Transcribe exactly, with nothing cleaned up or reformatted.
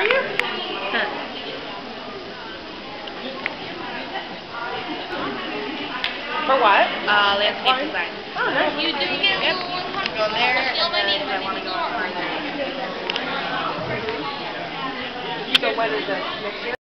Are you? Huh. For what? Uh, landscape design. Oh, nice. You do get yep. Go there, and then I want to go further. So when is it? Next year?